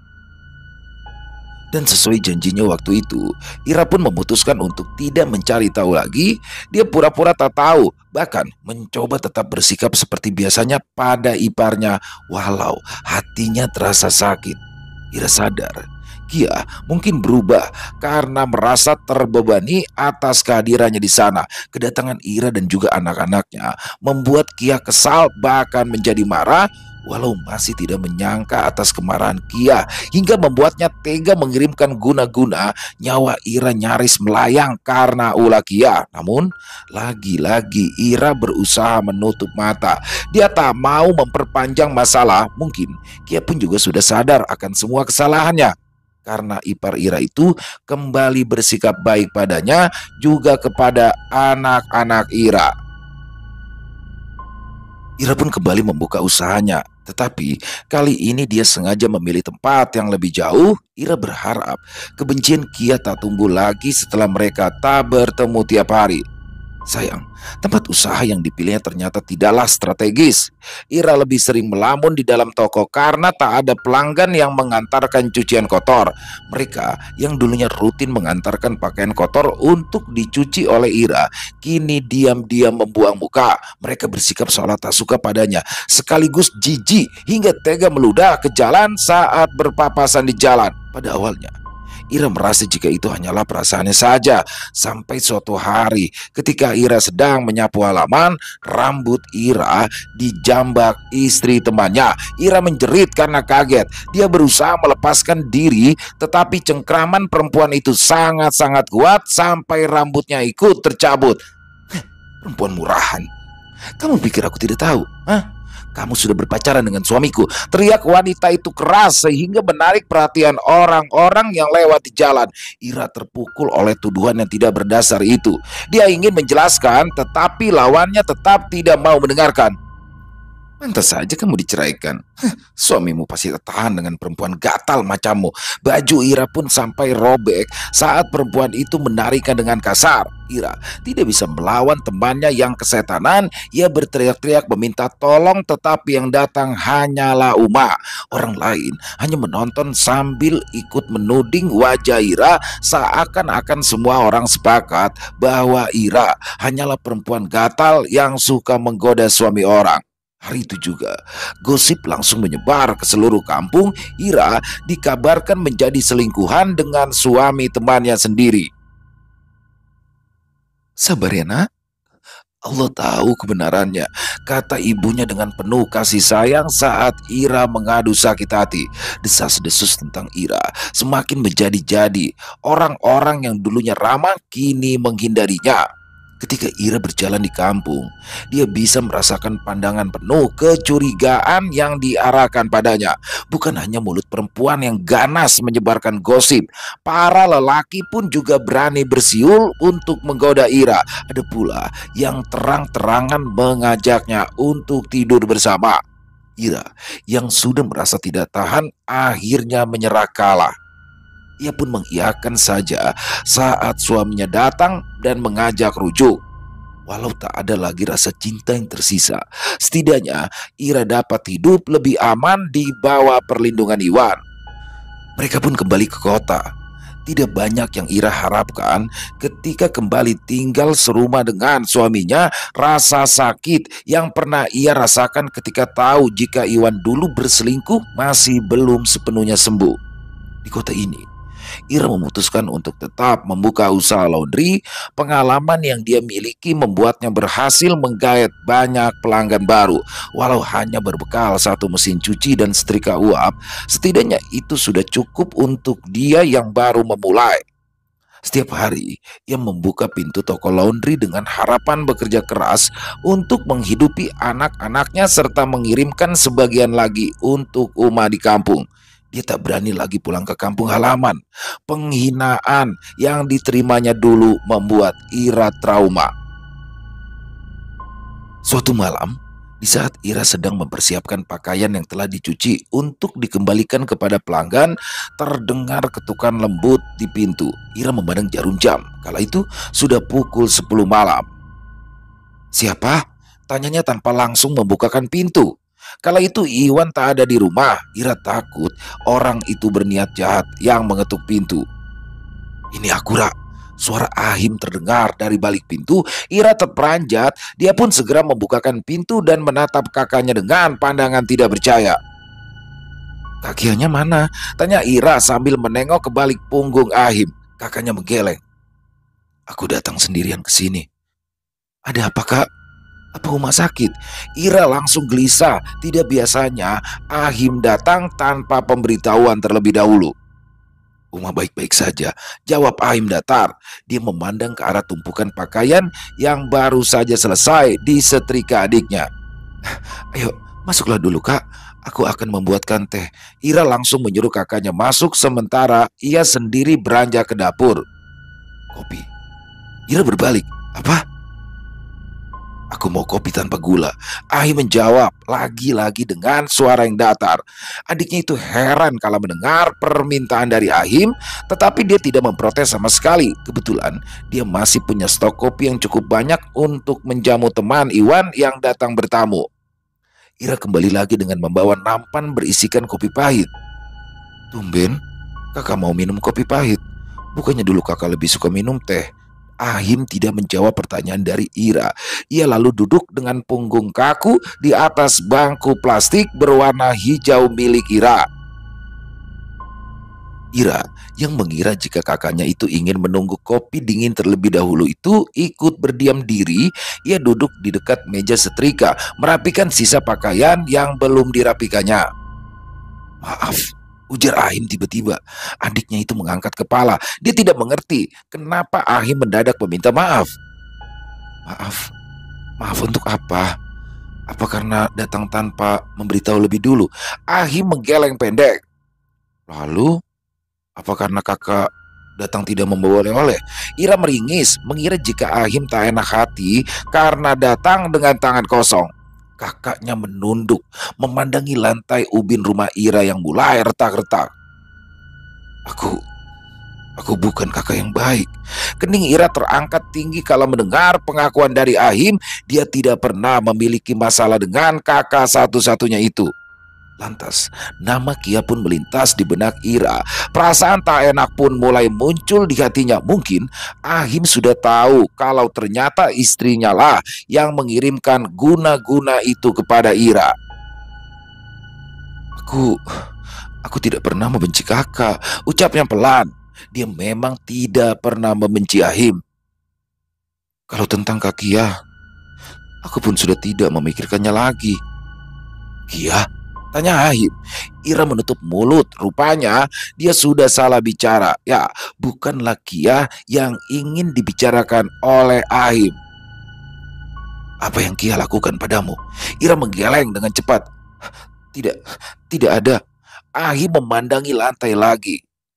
Dan sesuai janjinya waktu itu, Ira pun memutuskan untuk tidak mencari tahu lagi. Dia pura-pura tak tahu, bahkan mencoba tetap bersikap seperti biasanya pada iparnya, walau hatinya terasa sakit. Ira sadar, Kia mungkin berubah karena merasa terbebani atas kehadirannya di sana. Kedatangan Ira dan juga anak-anaknya membuat Kia kesal, bahkan menjadi marah. Walau masih tidak menyangka atas kemarahan Kia hingga membuatnya tega mengirimkan guna-guna, nyawa Ira nyaris melayang karena ulah Kia. Namun lagi-lagi Ira berusaha menutup mata. Dia tak mau memperpanjang masalah. Mungkin Kia pun juga sudah sadar akan semua kesalahannya, karena ipar Ira itu kembali bersikap baik padanya juga kepada anak-anak Ira. Ira pun kembali membuka usahanya, tetapi kali ini dia sengaja memilih tempat yang lebih jauh. Ira berharap kebencian Kia tak tumbuh lagi setelah mereka tak bertemu tiap hari. Sayang, tempat usaha yang dipilihnya ternyata tidaklah strategis. Ira lebih sering melamun di dalam toko karena tak ada pelanggan yang mengantarkan cucian kotor. Mereka yang dulunya rutin mengantarkan pakaian kotor untuk dicuci oleh Ira, kini diam-diam membuang muka. Mereka bersikap seolah tak suka padanya, sekaligus jijik hingga tega meludah ke jalan saat berpapasan di jalan. Pada awalnya Ira merasa jika itu hanyalah perasaannya saja, sampai suatu hari ketika Ira sedang menyapu halaman, rambut Ira dijambak istri temannya. Ira menjerit karena kaget. Dia berusaha melepaskan diri, tetapi cengkraman perempuan itu sangat-sangat kuat sampai rambutnya ikut tercabut. Perempuan murahan, kamu pikir aku tidak tahu? Hah? Kamu sudah berpacaran dengan suamiku. Teriak wanita itu keras sehingga menarik perhatian orang-orang yang lewat di jalan. Ira terpukul oleh tuduhan yang tidak berdasar itu. Dia ingin menjelaskan, tetapi lawannya tetap tidak mau mendengarkan. Pantas saja kamu diceraikan. Suamimu pasti tertahan dengan perempuan gatal macammu. Baju Ira pun sampai robek saat perempuan itu menariknya dengan kasar. Ira tidak bisa melawan temannya yang kesetanan. Ia berteriak-teriak meminta tolong, tetapi yang datang hanyalah Uma. Orang lain hanya menonton sambil ikut menuding wajah Ira, seakan-akan semua orang sepakat bahwa Ira hanyalah perempuan gatal yang suka menggoda suami orang. Hari itu juga, gosip langsung menyebar ke seluruh kampung. Ira dikabarkan menjadi selingkuhan dengan suami temannya sendiri. Sabar ya nak, Allah tahu kebenarannya, kata ibunya dengan penuh kasih sayang saat Ira mengadu sakit hati. Desas-desus tentang Ira semakin menjadi-jadi. Orang-orang yang dulunya ramah kini menghindarinya. Ketika Ira berjalan di kampung, dia bisa merasakan pandangan penuh kecurigaan yang diarahkan padanya. Bukan hanya mulut perempuan yang ganas menyebarkan gosip, para lelaki pun juga berani bersiul untuk menggoda Ira. Ada pula yang terang-terangan mengajaknya untuk tidur bersama. Ira yang sudah merasa tidak tahan akhirnya menyerah kalah. Ia pun mengiyakan saja saat suaminya datang dan mengajak rujuk. Walau tak ada lagi rasa cinta yang tersisa, setidaknya Ira dapat hidup lebih aman di bawah perlindungan Iwan. Mereka pun kembali ke kota. Tidak banyak yang Ira harapkan ketika kembali tinggal serumah dengan suaminya. Rasa sakit yang pernah ia rasakan ketika tahu jika Iwan dulu berselingkuh masih belum sepenuhnya sembuh. Di kota ini, Ira memutuskan untuk tetap membuka usaha laundry. Pengalaman yang dia miliki membuatnya berhasil menggait banyak pelanggan baru. Walau hanya berbekal satu mesin cuci dan setrika uap, setidaknya itu sudah cukup untuk dia yang baru memulai. Setiap hari, ia membuka pintu toko laundry dengan harapan bekerja keras untuk menghidupi anak-anaknya serta mengirimkan sebagian lagi untuk Uma di kampung. Dia tak berani lagi pulang ke kampung halaman. Penghinaan yang diterimanya dulu membuat Ira trauma. Suatu malam, di saat Ira sedang mempersiapkan pakaian yang telah dicuci untuk dikembalikan kepada pelanggan, terdengar ketukan lembut di pintu. Ira memandang jarum jam. Kala itu sudah pukul 10 malam. "Siapa?" tanyanya tanpa langsung membukakan pintu. Kala itu Iwan tak ada di rumah. Ira takut orang itu berniat jahat yang mengetuk pintu. "Ini aku, Ra." Suara Ahim terdengar dari balik pintu. Ira terperanjat. Dia pun segera membukakan pintu dan menatap kakaknya dengan pandangan tidak percaya. "Kakiannya mana?" tanya Ira sambil menengok ke balik punggung Ahim. Kakaknya menggeleng. "Aku datang sendirian ke sini." "Ada apa, Kak? Apa Uma sakit?" Ira langsung gelisah. Tidak biasanya Ahim datang tanpa pemberitahuan terlebih dahulu. "Uma baik-baik saja," jawab Ahim datar. Dia memandang ke arah tumpukan pakaian yang baru saja selesai disetrika adiknya. "Ayo, masuklah dulu, Kak. Aku akan membuatkan teh." Ira langsung menyuruh kakaknya masuk sementara ia sendiri beranjak ke dapur. "Kopi." Ira berbalik. "Apa?" "Aku mau kopi tanpa gula." Ahim menjawab lagi-lagi dengan suara yang datar. Adiknya itu heran kala mendengar permintaan dari Ahim, tetapi dia tidak memprotes sama sekali. Kebetulan dia masih punya stok kopi yang cukup banyak untuk menjamu teman Iwan yang datang bertamu. Ira kembali lagi dengan membawa nampan berisikan kopi pahit. "Tumben, kakak mau minum kopi pahit. Bukannya dulu kakak lebih suka minum teh?" Ahim tidak menjawab pertanyaan dari Ira. Ia lalu duduk dengan punggung kaku di atas bangku plastik berwarna hijau milik Ira. Ira yang mengira jika kakaknya itu ingin menunggu kopi dingin terlebih dahulu itu ikut berdiam diri. Ia duduk di dekat meja setrika, merapikan sisa pakaian yang belum dirapikannya. "Maaf," ujar Ahim tiba-tiba. Adiknya itu mengangkat kepala. Dia tidak mengerti kenapa Ahim mendadak meminta maaf. "Maaf? Maaf untuk apa? Apa karena datang tanpa memberitahu lebih dulu?" Ahim menggeleng pendek. "Lalu, apa karena kakak datang tidak membawa oleh-oleh?" Ira meringis, mengira jika Ahim tak enak hati karena datang dengan tangan kosong. Kakaknya menunduk, memandangi lantai ubin rumah Ira yang mulai retak-retak. Aku bukan kakak yang baik." Kening Ira terangkat tinggi kala mendengar pengakuan dari Ahim. Dia tidak pernah memiliki masalah dengan kakak satu-satunya itu. Lantas, nama Kia pun melintas di benak Ira. Perasaan tak enak pun mulai muncul di hatinya. Mungkin Ahim sudah tahu kalau ternyata istrinya lah yang mengirimkan guna-guna itu kepada Ira. Aku tidak pernah membenci kakak," ucapnya pelan. Dia memang tidak pernah membenci Ahim. "Kalau tentang Kak Kia, Aku pun sudah tidak memikirkannya lagi. Kia? Tanya Ahim. Ira menutup mulut. Rupanya dia sudah salah bicara. Ya, bukanlah Kia yang ingin dibicarakan oleh Ahim. Apa yang Kia lakukan padamu? Ira menggeleng dengan cepat. Tidak, tidak ada. Ahim memandangi lantai lagi.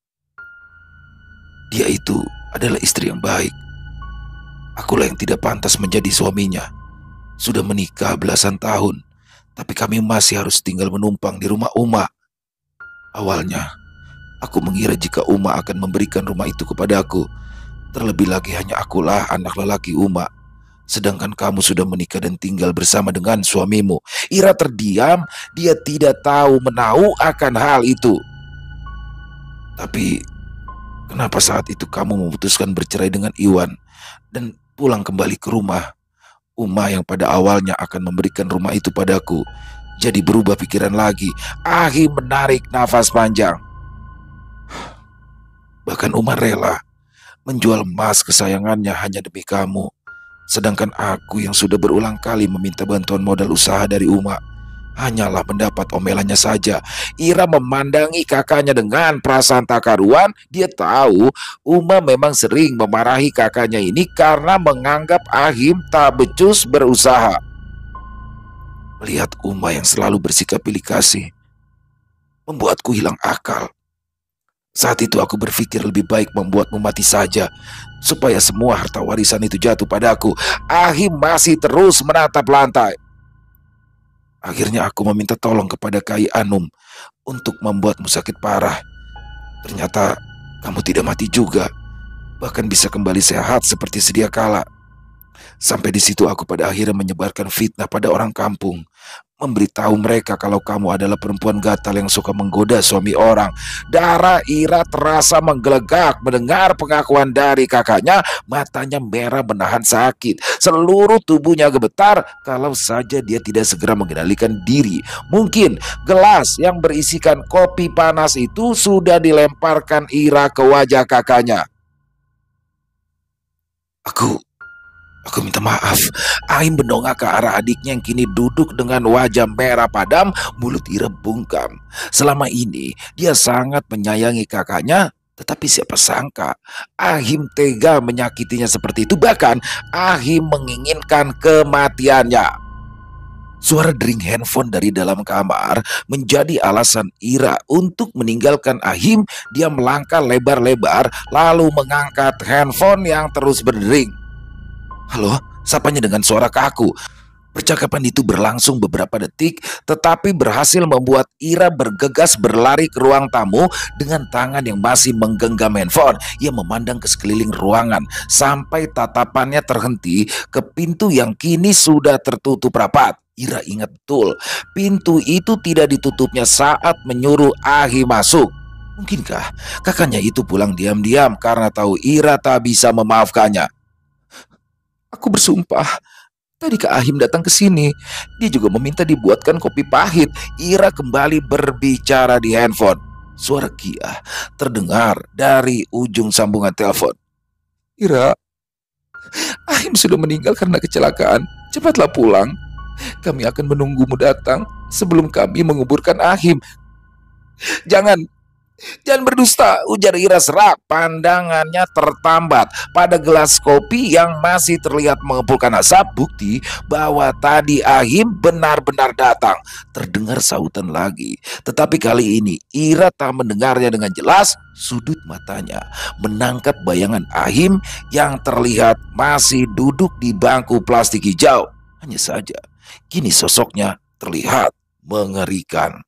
Dia itu adalah istri yang baik. Akulah yang tidak pantas menjadi suaminya. Sudah menikah belasan tahun, tapi kami masih harus tinggal menumpang di rumah Uma. Awalnya, aku mengira jika Uma akan memberikan rumah itu kepadaku. Terlebih lagi hanya akulah anak lelaki Uma. Sedangkan kamu sudah menikah dan tinggal bersama dengan suamimu. Ira terdiam, dia tidak tahu menahu akan hal itu. Tapi, kenapa saat itu kamu memutuskan bercerai dengan Iwan dan pulang kembali ke rumah? Uma yang pada awalnya akan memberikan rumah itu padaku, jadi berubah pikiran lagi. Ahim menarik nafas panjang. Bahkan Uma rela menjual emas kesayangannya hanya demi kamu. Sedangkan aku yang sudah berulang kali meminta bantuan modal usaha dari Uma hanyalah mendapat omelannya saja. Ira memandangi kakaknya dengan perasaan tak karuan. Dia tahu Uma memang sering memarahi kakaknya ini karena menganggap Ahim tak becus berusaha. Melihat Uma yang selalu bersikap pilih kasih membuatku hilang akal. Saat itu aku berpikir lebih baik membuatmu mati saja, supaya semua harta warisan itu jatuh padaku. Ahim masih terus menatap lantai. Akhirnya aku meminta tolong kepada Kai Anum untuk membuatmu sakit parah. Ternyata kamu tidak mati juga, bahkan bisa kembali sehat seperti sedia kala. Sampai di situ aku pada akhirnya menyebarkan fitnah pada orang kampung, memberitahu mereka kalau kamu adalah perempuan gatal yang suka menggoda suami orang. Darah Ira terasa menggelegak mendengar pengakuan dari kakaknya. Matanya merah menahan sakit. Seluruh tubuhnya gemetar kalau saja dia tidak segera mengendalikan diri. Mungkin gelas yang berisikan kopi panas itu sudah dilemparkan Ira ke wajah kakaknya. Aku minta maaf. Aim mendongak ke arah adiknya yang kini duduk dengan wajah merah padam, mulut Ira bungkam. Selama ini dia sangat menyayangi kakaknya, tetapi siapa sangka Ahim tega menyakitinya seperti itu. Bahkan Ahim menginginkan kematiannya. Suara dering handphone dari dalam kamar menjadi alasan Ira untuk meninggalkan Ahim. Dia melangkah lebar-lebar lalu mengangkat handphone yang terus berdering. Halo, sapanya dengan suara kaku. Percakapan itu berlangsung beberapa detik, tetapi berhasil membuat Ira bergegas berlari ke ruang tamu dengan tangan yang masih menggenggam handphone. Ia memandang ke sekeliling ruangan sampai tatapannya terhenti ke pintu yang kini sudah tertutup rapat. Ira ingat betul, pintu itu tidak ditutupnya saat menyuruh Ahim masuk. Mungkinkah kakaknya itu pulang diam-diam karena tahu Ira tak bisa memaafkannya? Aku bersumpah, tadi Kak Ahim datang ke sini. Dia juga meminta dibuatkan kopi pahit. Ira kembali berbicara di handphone. Suara Kia terdengar dari ujung sambungan telepon. Ira, Ahim sudah meninggal karena kecelakaan. Cepatlah pulang. Kami akan menunggumu datang sebelum kami menguburkan Ahim. Jangan berdusta, ujar Ira serak. Pandangannya tertambat pada gelas kopi yang masih terlihat mengepulkan asap. Bukti bahwa tadi Ahim benar-benar datang. Terdengar sautan lagi, tetapi kali ini Ira tak mendengarnya dengan jelas. Sudut matanya menangkap bayangan Ahim yang terlihat masih duduk di bangku plastik hijau. Hanya saja kini sosoknya terlihat mengerikan.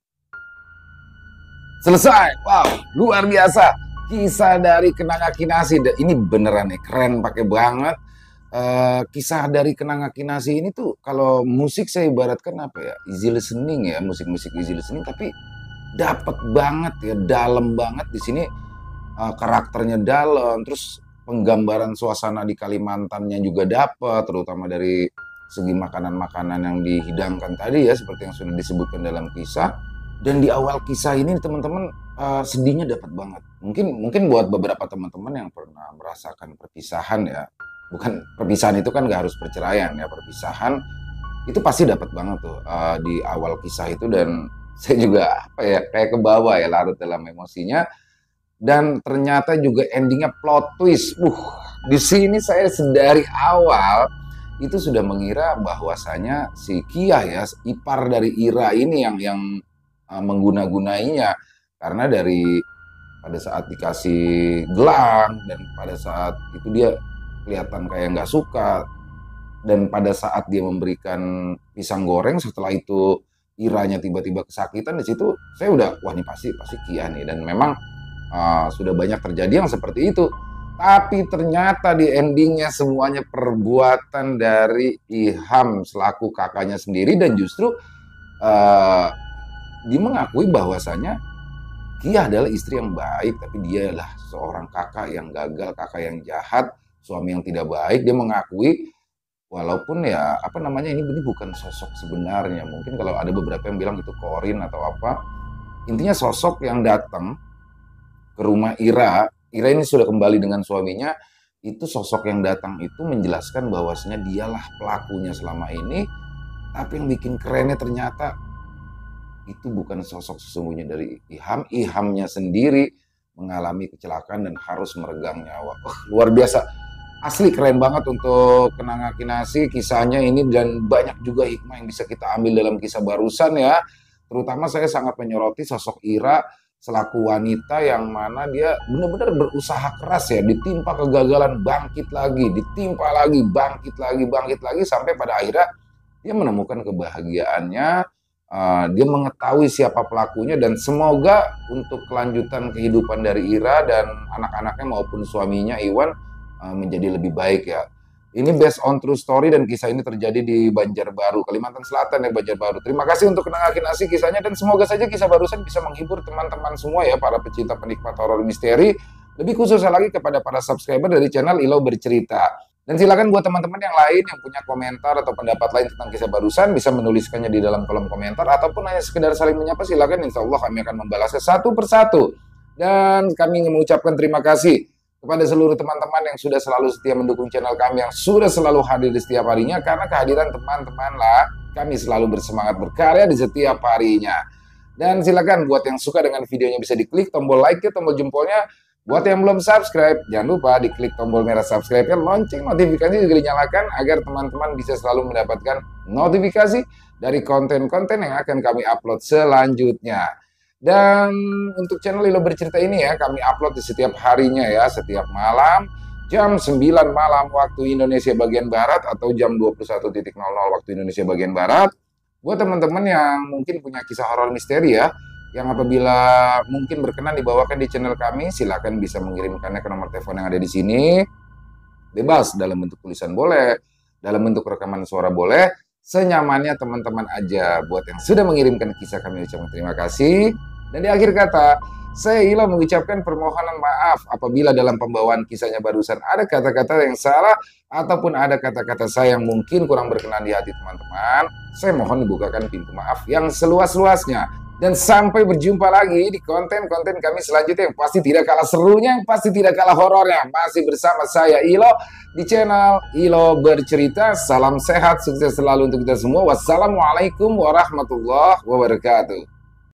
Selesai. Wow, luar biasa. Kisah dari Kenanga Kinasi. Ini beneran nih, keren, pakai banget. Kisah dari Kenanga Kinasi ini tuh kalau musik saya ibaratkan apa ya, easy listening ya, musik-musik easy listening, tapi dapat banget ya, dalam banget di sini. Karakternya dalam, terus penggambaran suasana di Kalimantannya juga dapat, terutama dari segi makanan-makanan yang dihidangkan tadi ya, seperti yang sudah disebutkan dalam kisah. Dan di awal kisah ini teman-teman, sedihnya dapat banget. Mungkin buat beberapa teman-teman yang pernah merasakan perpisahan ya, bukan perpisahan itu kan nggak harus perceraian ya, perpisahan itu pasti dapat banget tuh di awal kisah itu, dan saya juga apa ya, kayak ke bawah ya, larut dalam emosinya. Dan ternyata juga endingnya plot twist. Di sini saya dari awal itu sudah mengira bahwasanya si Kia ya, ipar dari Ira ini yang mengguna-gunainya, karena dari pada saat dikasih gelang dan pada saat itu dia kelihatan kayak nggak suka, dan pada saat dia memberikan pisang goreng setelah itu Iranya tiba-tiba kesakitan. Di situ saya udah, wah ini pasti Kia nih, dan memang sudah banyak terjadi yang seperti itu. Tapi ternyata di endingnya semuanya perbuatan dari Iham selaku kakaknya sendiri, dan justru dia mengakui bahwasanya Kia adalah istri yang baik, tapi dia adalah seorang kakak yang gagal, kakak yang jahat, suami yang tidak baik. Dia mengakui, walaupun ya apa namanya, ini bukan sosok sebenarnya. Mungkin kalau ada beberapa yang bilang itu Corin atau apa, intinya sosok yang datang ke rumah Ira ini sudah kembali dengan suaminya, itu sosok yang datang itu menjelaskan bahwasanya dialah pelakunya selama ini. Tapi yang bikin kerennya ternyata itu bukan sosok sesungguhnya dari Iham. Ihamnya sendiri mengalami kecelakaan dan harus meregang nyawa. Luar biasa. Asli keren banget untuk Kenanga Kinasi kisahnya ini, dan banyak juga hikmah yang bisa kita ambil dalam kisah barusan ya. Terutama saya sangat menyoroti sosok Ira selaku wanita yang mana dia benar-benar berusaha keras ya, ditimpa kegagalan bangkit lagi, ditimpa lagi bangkit lagi sampai pada akhirnya dia menemukan kebahagiaannya. Dia mengetahui siapa pelakunya, dan semoga untuk kelanjutan kehidupan dari Ira dan anak-anaknya maupun suaminya Iwan menjadi lebih baik ya. Ini based on true story, dan kisah ini terjadi di Banjarbaru, Kalimantan Selatan ya, Banjarbaru. Terima kasih untuk Kenanga Kinasi kisahnya, dan semoga saja kisah barusan bisa menghibur teman-teman semua ya, para pecinta penikmat horor misteri. Lebih khususnya lagi kepada para subscriber dari channel Ilo Bercerita. Dan silakan buat teman-teman yang lain yang punya komentar atau pendapat lain tentang kisah barusan, bisa menuliskannya di dalam kolom komentar, ataupun hanya sekedar saling menyapa, silakan. Insya Allah kami akan membalasnya satu persatu. Dan kami ingin mengucapkan terima kasih kepada seluruh teman-teman yang sudah selalu setia mendukung channel kami, yang sudah selalu hadir di setiap harinya. Karena kehadiran teman-teman lah kami selalu bersemangat berkarya di setiap harinya. Dan silakan buat yang suka dengan videonya bisa diklik tombol like ya, tombol jempolnya. Buat yang belum subscribe, jangan lupa diklik tombol merah subscribe-nya, lonceng notifikasi juga dinyalakan agar teman-teman bisa selalu mendapatkan notifikasi dari konten-konten yang akan kami upload selanjutnya. Dan untuk channel Ilo Bercerita ini ya, kami upload di setiap harinya ya, setiap malam jam 9 malam waktu Indonesia bagian Barat, atau jam 21.00 waktu Indonesia bagian Barat. Buat teman-teman yang mungkin punya kisah horor misteri ya, yang apabila mungkin berkenan dibawakan di channel kami, silakan bisa mengirimkannya ke nomor telepon yang ada di sini. Bebas, dalam bentuk tulisan boleh, dalam bentuk rekaman suara boleh, senyamannya teman-teman aja. Buat yang sudah mengirimkan kisah, kami ucapkan terima kasih. Dan di akhir kata, saya Ilo mengucapkan permohonan maaf apabila dalam pembawaan kisahnya barusan ada kata-kata yang salah, ataupun ada kata-kata saya yang mungkin kurang berkenan di hati teman-teman. Saya mohon dibukakan pintu maaf yang seluas-luasnya. Dan sampai berjumpa lagi di konten-konten kami selanjutnya yang pasti tidak kalah serunya, yang pasti tidak kalah horornya. Masih bersama saya Ilo di channel Ilo Bercerita. Salam sehat, sukses selalu untuk kita semua. Wassalamualaikum warahmatullahi wabarakatuh.